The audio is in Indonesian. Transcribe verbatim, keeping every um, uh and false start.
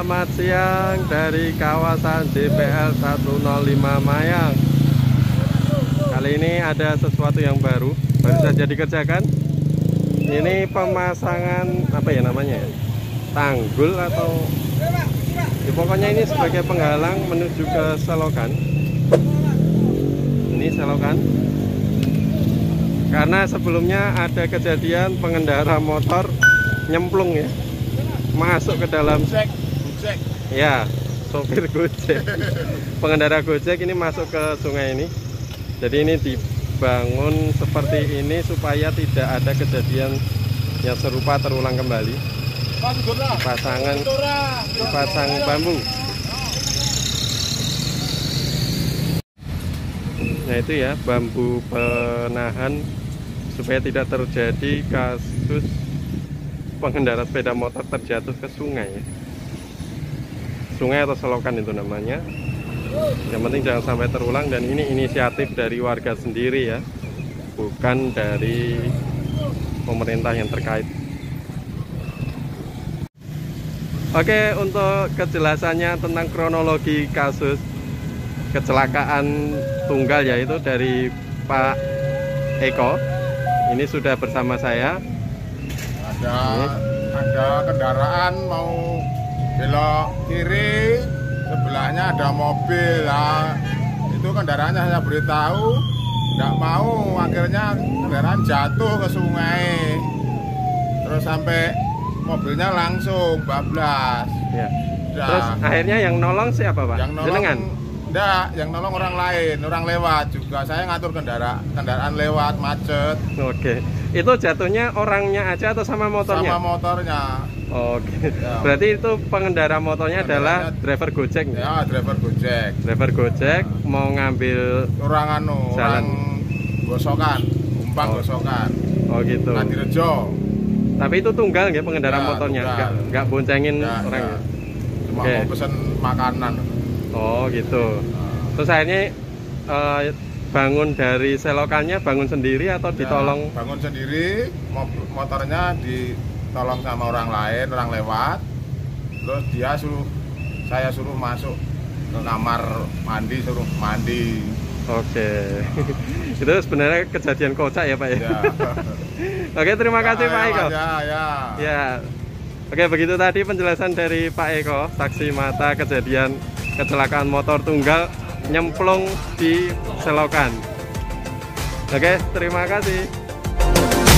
Selamat siang dari kawasan D P L seratus lima Mayang. Kali ini ada sesuatu yang baru, baru saja dikerjakan. Ini pemasangan apa ya namanya? Tanggul atau ya, pokoknya ini sebagai penghalang menuju ke selokan. Ini selokan. Karena sebelumnya ada kejadian pengendara motor nyemplung ya, masuk ke dalam Gojek, Gojek. Ya, sopir Gojek. Pengendara Gojek ini masuk ke sungai ini. Jadi ini dibangun seperti ini supaya tidak ada kejadian yang serupa terulang kembali. Pasangan pasang bambu. Nah itu ya, bambu penahan supaya tidak terjadi kasus pengendara sepeda motor terjatuh ke sungai ya. Sungai atau selokan itu namanya. Yang penting jangan sampai terulang, dan ini inisiatif dari warga sendiri ya, bukan dari pemerintah yang terkait. Oke, untuk kejelasannya tentang kronologi kasus kecelakaan tunggal yaitu dari Pak Eko, ini sudah bersama saya. Ada ada kendaraan mau belok kiri, sebelahnya ada mobil lah. Itu kendaraannya saya beritahu nggak mau, akhirnya kendaraan jatuh ke sungai, terus sampai mobilnya langsung bablas Ya. Udah. Terus akhirnya yang nolong siapa Pak? Yang nolong Jenengan? enggak, yang nolong orang lain, orang lewat juga. Saya ngatur kendara kendaraan lewat macet. Oke, itu jatuhnya orangnya aja atau sama motornya? Sama motornya. Oke, Ya. berarti itu pengendara motornya adalah driver Gojek. Ya, driver Gojek. Driver Gojek mau ngambil Orang anu, Jalan. orang gosokan, umpang Oh. gosokan. oh gitu. Nadirejo. Tapi itu tunggal ya pengendara Ya, motornya, tunggal. nggak nggak boncengin Ya, orang ya. ya? Cuma Oke. mau pesen makanan. Oh gitu. Terus akhirnya eh, bangun dari selokannya, bangun sendiri atau Ya, ditolong? bangun sendiri, mo- motornya ditolong sama orang lain, orang lewat. Terus dia suruh, saya suruh masuk ke kamar mandi, suruh mandi. Oke. Itu sebenarnya kejadian kocak ya Pak ya? Ya. Oke, terima kasih Ya, Pak ya, Eko. Ya, ya. Ya. Oke, begitu tadi penjelasan dari Pak Eko, saksi mata kejadian kecelakaan motor tunggal nyemplung di selokan. Oke, terima kasih.